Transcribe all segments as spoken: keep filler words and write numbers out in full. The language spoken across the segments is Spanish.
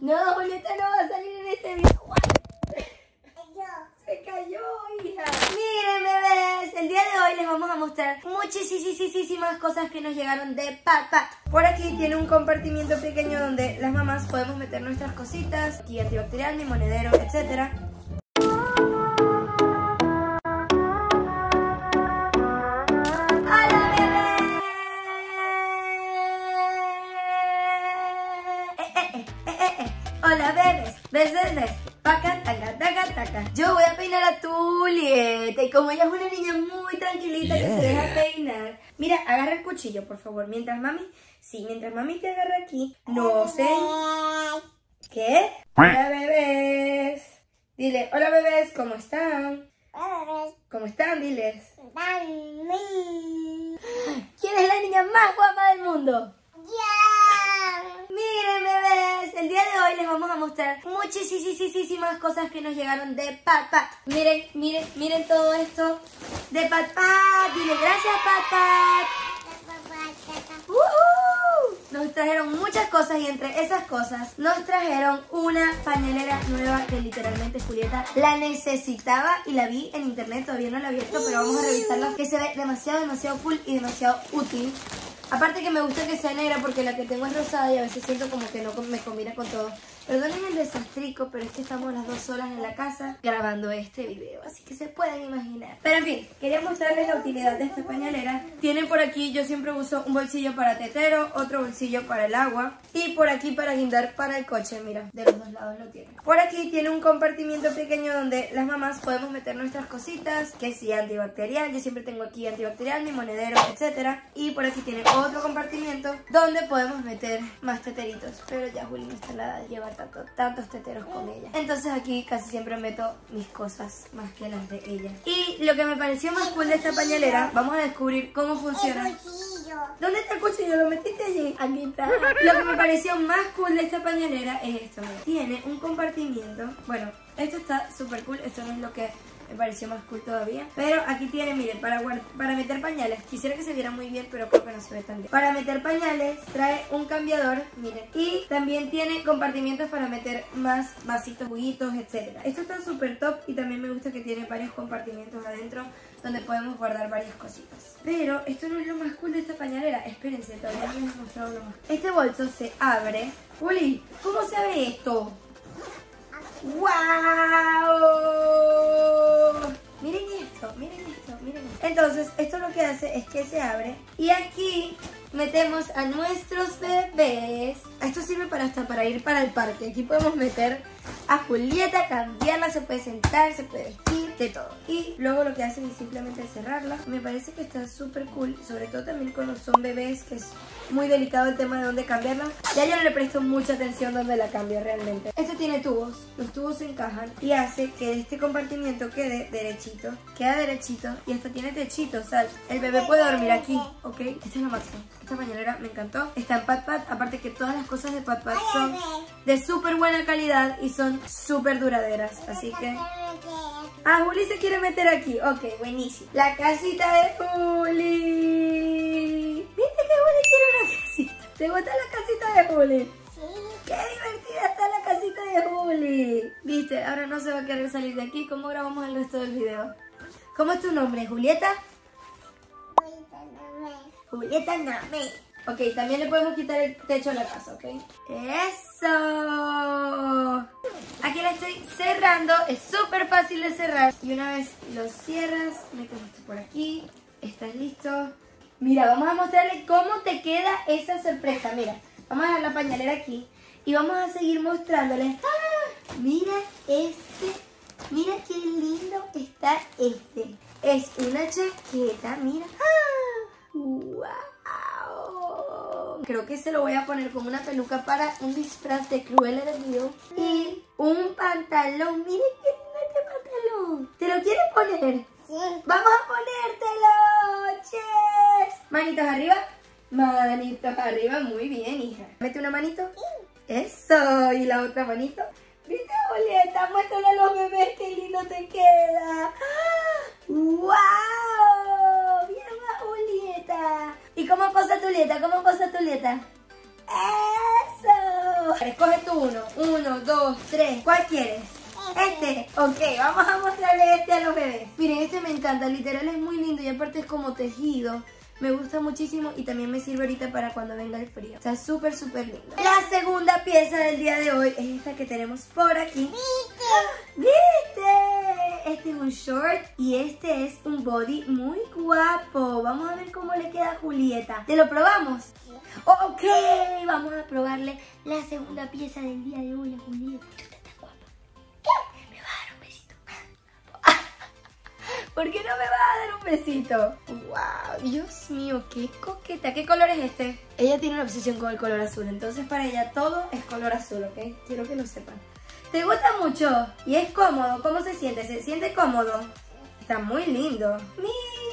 No, Julieta no va a salir en este video. Se cayó, hija. Miren, bebés, el día de hoy les vamos a mostrar muchísimas cosas que nos llegaron de Patpat. Por aquí tiene un compartimiento pequeño donde las mamás podemos meter nuestras cositas. Aquí antibacterial, mi monedero, etcétera. Hola bebés, bebés, paca, taca, taca, taca. Yo voy a peinar a Julieta y como ella es una niña muy tranquilita yeah. que se deja peinar. Mira, agarra el cuchillo, por favor, mientras mami, sí, mientras mami te agarra aquí, no sé. ¿Qué? Hola bebés. Dile, hola bebés, ¿cómo están? Hola bebés. ¿Cómo están? Diles. ¿Quién es la niña más guapa del mundo? Miren bebés, el día de hoy les vamos a mostrar muchísimas cosas que nos llegaron de Patpat. Miren, miren, miren todo esto de Patpat. Dile gracias Patpat. Uh-huh. Nos trajeron muchas cosas y entre esas cosas nos trajeron una pañalera nueva que literalmente Julieta la necesitaba y la vi en internet, todavía no la he abierto, pero vamos a revisarla, que se ve demasiado, demasiado cool y demasiado útil. Aparte que me gusta que sea negra porque la que tengo es rosada y a veces siento como que no me combina con todo. Perdonen el desastrico, pero es que estamos las dos solas en la casa grabando este video, así que se pueden imaginar. Pero en fin, quería mostrarles la utilidad de esta pañalera. Tienen por aquí, yo siempre uso un bolsillo para tetero, otro bolsillo para el agua y por aquí para guindar para el coche, mira, de los dos lados lo tiene. Por aquí tiene un compartimiento pequeño donde las mamás podemos meter nuestras cositas, que sí, antibacterial, yo siempre tengo aquí antibacterial, mi monedero, etcétera. Y por aquí tiene otro compartimiento donde podemos meter más teteritos, pero ya Juli no está en la edad de llevar tanto, tantos teteros con ella. Entonces aquí casi siempre meto mis cosas más que las de ella. Y lo que me pareció más cool de esta pañalera, vamos a descubrir cómo funciona. ¿Dónde está el cuchillo? ¿Lo metiste allí? Aquí está. Lo que me pareció más cool de esta pañalera es esto, mira. Tiene un compartimiento. Bueno, esto está súper cool. Esto no es lo que me pareció más cool todavía. Pero aquí tiene, miren, para, para meter pañales. Quisiera que se viera muy bien, pero creo que no se ve tan bien. Para meter pañales trae un cambiador, miren. Y también tiene compartimientos para meter más vasitos, juguitos, etcétera. Esto está súper top y también me gusta que tiene varios compartimientos adentro donde podemos guardar varias cositas. Pero esto no es lo más cool de esta pañalera. Espérense, todavía no les he mostrado lo más. Este bolso se abre. Juli, ¿cómo se abre esto? ¡Wow! Miren esto, miren esto, miren esto. Entonces, esto lo que hace es que se abre y aquí metemos a nuestros bebés. Esto sirve para hasta para ir para el parque. Aquí podemos meter a Julieta, cambiarla, se puede sentar, se puede vestir, de todo. Y luego lo que hacen es simplemente cerrarla. Me parece que está súper cool, sobre todo también cuando son bebés, que es muy delicado el tema de dónde cambiarla. Ya yo no le presto mucha atención dónde la cambio realmente. Esto tiene tubos, los tubos se encajan y hace que este compartimiento quede derechito. Queda derechito y hasta tiene techito, o sea, el bebé puede dormir aquí, ¿ok? Esta es la máxima. Esta pañalera me encantó. Está en Patpat, aparte que todas las cosas de Patpat son de súper buena calidad y son súper duraderas, así que... Ah, Juli se quiere meter aquí. Ok, buenísimo. La casita de Juli. ¿Viste que Juli quiere una casita? ¿Te gusta la casita de Juli? Sí. ¡Qué divertida está la casita de Juli! ¿Viste? Ahora no se va a querer salir de aquí. ¿Cómo grabamos el resto del video? ¿Cómo es tu nombre? ¿Julieta? Julieta Name. Ok, también le podemos quitar el techo a la casa, ¿ok? ¡Eso! Aquí la estoy cerrando. Es súper fácil de cerrar. Y una vez lo cierras, metes esto por aquí. ¿Estás listo? Mira, vamos a mostrarle cómo te queda esa sorpresa. Mira, vamos a dejar la pañalera aquí. Y vamos a seguir mostrándoles. ¡Ah! Mira este. Mira qué lindo está este. Es una chaqueta, mira. ¡Ah! ¡Wow! Creo que se lo voy a poner como una peluca para un disfraz de Cruella de Vil. Y un pantalón. Miren qué lindo este pantalón. ¿Te lo quieres poner? Sí. ¡Vamos a ponértelo! ¡Ches! Manitos arriba. Manitos arriba. Muy bien, hija. Mete una manito. Sí. Eso. Y la otra manito. ¿Viste, Julieta? Muéstrale a los bebés qué lindo te queda. ¡Wow! ¡Mira más, Julieta! ¿Y cómo posa tu Julieta? ¿Cómo posa tu Julieta? ¡Eso! Escoge tú uno. Uno, dos, tres. ¿Cuál quieres? Este. Ok, vamos a mostrarle este a los bebés. Miren, este me encanta. Literal es muy lindo y aparte es como tejido. Me gusta muchísimo y también me sirve ahorita para cuando venga el frío. Está súper, súper lindo. La segunda pieza del día de hoy es esta que tenemos por aquí. ¿Viste? Este es un short y este es un body muy guapo. Vamos a ver cómo le queda a Julieta. ¿Te lo probamos? Ok, vamos a probarle la segunda pieza del día de hoy a Julieta. ¿Tú estás tan guapa? ¿Qué? ¿Me vas a dar un besito? ¿Por qué no me vas a dar un besito? ¡Wow! Dios mío, qué coqueta. ¿Qué color es este? Ella tiene una obsesión con el color azul, entonces para ella todo es color azul, ¿ok? Quiero que lo sepan. ¿Te gusta mucho? Y es cómodo. ¿Cómo se siente? ¿Se siente cómodo? Está muy lindo. ¡Miren!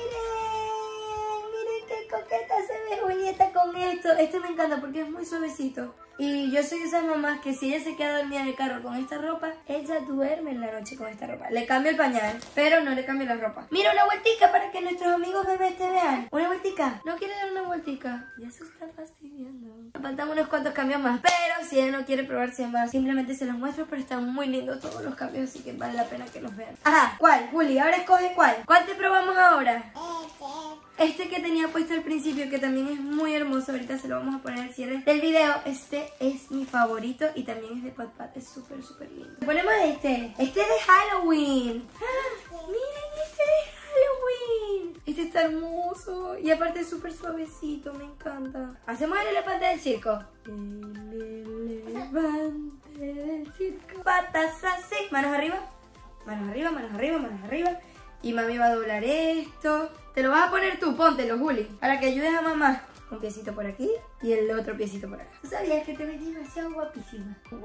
¡Miren qué coqueta se ve Julieta con esto! Este me encanta porque es muy suavecito. Y yo soy de esas mamás que si ella se queda dormida en el carro con esta ropa, ella duerme en la noche con esta ropa. Le cambio el pañal, pero no le cambio la ropa. Mira, una vueltica para que nuestros amigos bebés te vean. Una vueltica. ¿No quiere dar una vueltica? Ya se está fastidiando. Faltan unos cuantos cambios más, pero si ella no quiere probarse más, simplemente se los muestro, pero están muy lindos todos los cambios, así que vale la pena que los vean. Ajá, ¿cuál? Juli, ahora escoge cuál. ¿Cuál te probamos ahora? Este que tenía puesto al principio, que también es muy hermoso. Ahorita se lo vamos a poner al cierre del video. Este es mi favorito y también es de Pat Pat. Es súper, súper lindo. Ponemos este. Este es de Halloween. ¡Ah! Miren, este de Halloween. Este está hermoso. Y aparte es súper suavecito. Me encanta. Hacemos el elefante del circo. El elefante del circo. Patas así. Manos arriba. Manos arriba, manos arriba, manos arriba. Y mami va a doblar esto. Te lo vas a poner tú, póntelo, Juli, para que ayudes a mamá. Un piecito por aquí y el otro piecito por acá. ¿Tú sabías que te ves demasiado guapísima? ¡Wow!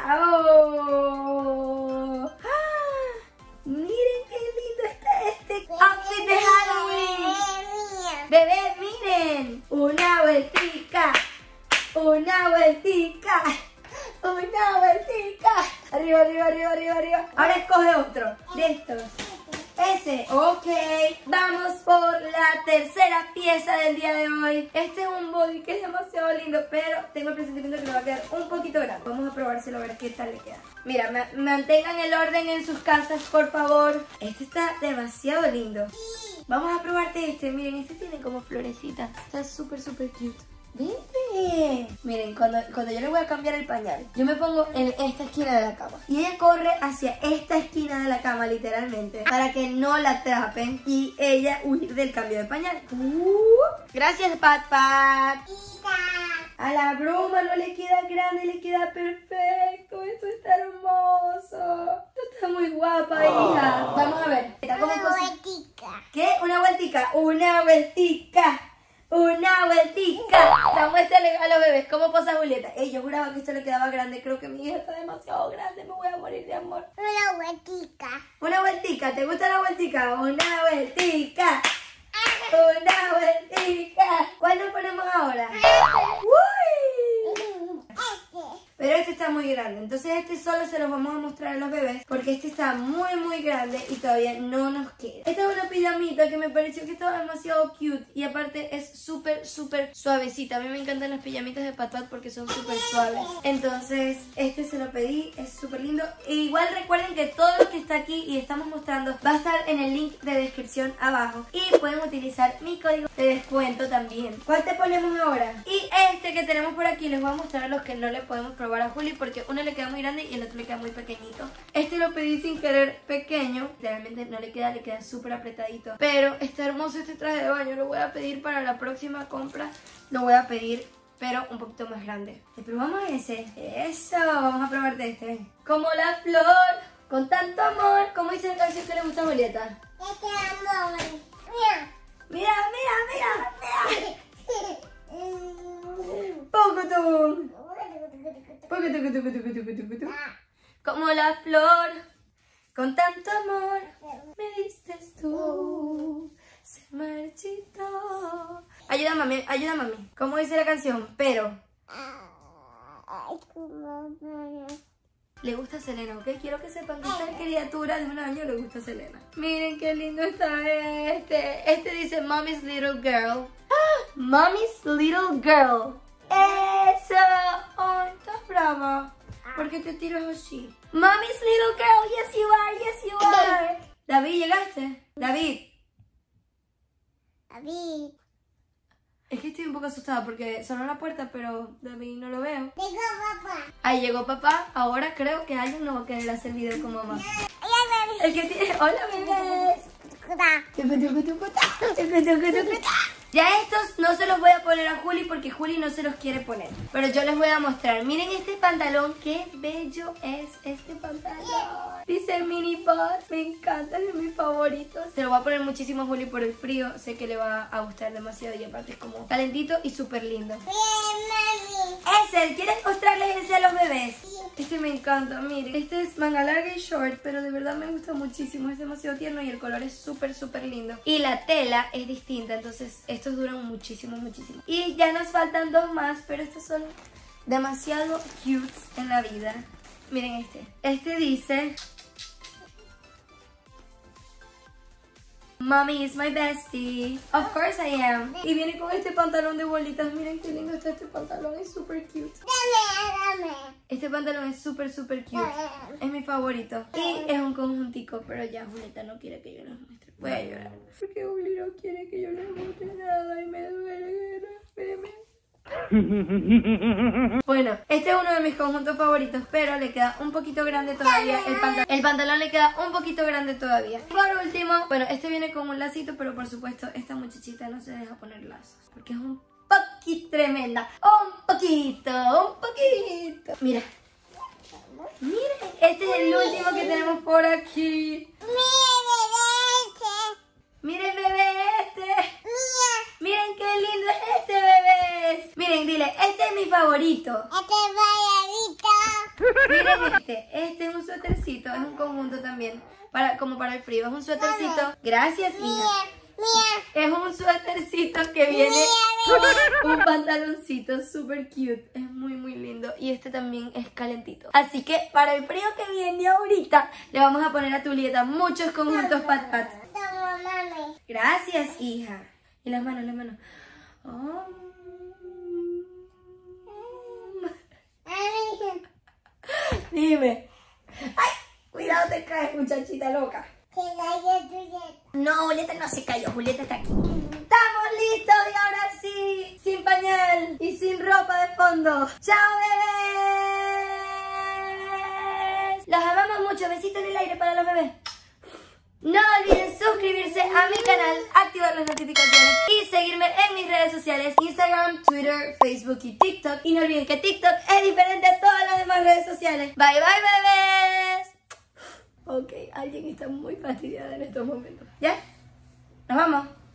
¡Ah! Miren qué lindo está este outfit de Halloween. Bebé, miren. Una vueltica. Una vueltica. Una vueltica. Arriba, arriba, arriba, arriba, arriba. Ahora escoge otro de estos. Ese, ok. Vamos por la tercera pieza del día de hoy. Este es un body que es demasiado lindo, pero tengo el presentimiento que le va a quedar un poquito grande. Vamos a probárselo a ver qué tal le queda. Mira, ma mantengan el orden en sus casas, por favor. Este está demasiado lindo. Vamos a probarte este. Miren, este tiene como florecitas. Está súper, súper cute. ¡Vente! Miren, cuando, cuando yo le voy a cambiar el pañal, yo me pongo en esta esquina de la cama y ella corre hacia esta esquina de la cama, literalmente, para que no la atrapen y ella huir del cambio de pañal. Uh, gracias, Pat Pat. A la broma no le queda grande, le queda perfecto. Esto está hermoso. Tú estás muy guapa, hija. Vamos a ver. Una vueltica. ¿Qué? ¿Una vueltica? Una vueltica. Una vueltica. La muéstrale a los bebés cómo posa Julieta. Ey, yo juraba que esto le quedaba grande. Creo que mi hija está demasiado grande. Me voy a morir de amor. Una vueltica. Una vueltica. ¿Te gusta la vueltica? Una vueltica. Una vueltica. ¿Cuál nos ponemos ahora? ¡Uy! Pero este está muy grande, entonces este solo se los vamos a mostrar a los bebés porque este está muy muy grande y todavía no nos queda. Esta es una pijamita que me pareció que estaba demasiado cute y aparte es súper súper suavecita. A mí me encantan las pijamitas de Pat Pat porque son súper suaves. Entonces este se lo pedí, es súper lindo. E igual recuerden que todo lo que está aquí y estamos mostrando va a estar en el link de descripción abajo y pueden utilizar mi código de descuento también. ¿Cuál te ponemos ahora? Y este que tenemos por aquí les voy a mostrar a los que no le podemos probar a Juli porque uno le queda muy grande y el otro le queda muy pequeñito. Este lo pedí sin querer pequeño, realmente no le queda, le queda súper apretadito, pero está hermoso este traje de baño. Lo voy a pedir para la próxima compra, lo voy a pedir pero un poquito más grande. ¿Le probamos ese? Eso, vamos a probarte este. Como la flor, con tanto amor. ¿Cómo dice la canción que le gusta a Julieta? Este amor. Mira. Mira, mira, mira, mira. Pocotum. Como la flor, con tanto amor, me diste tú, se marchitó. Ayuda mami, ayuda mami. ¿Cómo dice la canción? Pero le gusta Selena, ¿ok? Quiero que sepan que esta criatura de un año le gusta Selena. Miren qué lindo está este. Este dice Mommy's Little Girl. ¡Ah! Mommy's Little Girl. ¡Eso! ¡Ay, estás brava! brava? ¿Por qué te tiras así? Mommy's little girl, yes you are, yes you are. David, ¿llegaste? David. David. Es que estoy un poco asustada porque sonó la puerta, pero David no lo veo. Llegó papá. Ahí llegó papá. Ahora creo que alguien no va a querer hacer video con mamá. El que tiene... Hola, bebés. Ya estos no se los voy a poner a Juli porque Juli no se los quiere poner. Pero yo les voy a mostrar. Miren este pantalón. Qué bello es este pantalón. Dice Mini Boss. Me encanta, es mi favorito. Se lo voy a poner muchísimo a Juli por el frío. Sé que le va a gustar demasiado y aparte es como calentito y súper lindo. Ese, ¿quieres mostrarles ese a los bebés? Este me encanta, miren. Este es manga larga y short, pero de verdad me gusta muchísimo. Es demasiado tierno y el color es súper, súper lindo. Y la tela es distinta, entonces estos duran muchísimo, muchísimo. Y ya nos faltan dos más, pero estos son demasiado cute en la vida. Miren este. Este dice... Mommy is my bestie. Of course I am. Y viene con este pantalón de bolitas. Miren qué lindo está este pantalón. Es súper cute. Dame, dame. Este pantalón es súper, súper cute. Es mi favorito. Y es un conjuntico. Pero ya Julieta no quiere que yo les muestre. Voy a llorar. Porque Juli no quiere que yo les muestre nada. Y me duele. Espérenme. Bueno, este es uno de mis conjuntos favoritos, pero le queda un poquito grande todavía el pantalón. El pantalón le queda un poquito grande todavía. Por último, bueno, este viene con un lacito, pero por supuesto esta muchachita no se deja poner lazos porque es un poquito tremenda. Un poquito, un poquito. Mira. Miren, este es el último que tenemos por aquí. Miren, bebé, este. Miren qué lindo es este, bebés. Miren, dile, este es mi favorito. Este Miren este. Este es un suétercito, es un conjunto también. Para, como para el frío, es un suétercito. Gracias, hija. Es un suétercito que viene con un pantaloncito súper cute. Es muy, muy lindo. Y este también es calentito. Así que para el frío que viene ahorita, le vamos a poner a Julieta muchos conjuntos pat pat. Gracias, hija. Y las manos, las manos. Oh. Dime. Ay, cuidado te caes, muchachita loca. No, Julieta no se cayó, Julieta está aquí. ¡Estamos listos! Y ahora sí, sin pañal y sin ropa de fondo. ¡Chao, bebés! Los amamos mucho. Besitos en el aire para los bebés. No olviden suscribirse a mi canal, activar las notificaciones y seguirme en mis redes sociales, Instagram, Twitter, Facebook y TikTok. Y no olviden que TikTok es diferente a todas las demás redes sociales. Bye, bye, bebés. Ok, alguien está muy fastidiada en estos momentos. ¿Ya? Nos vamos.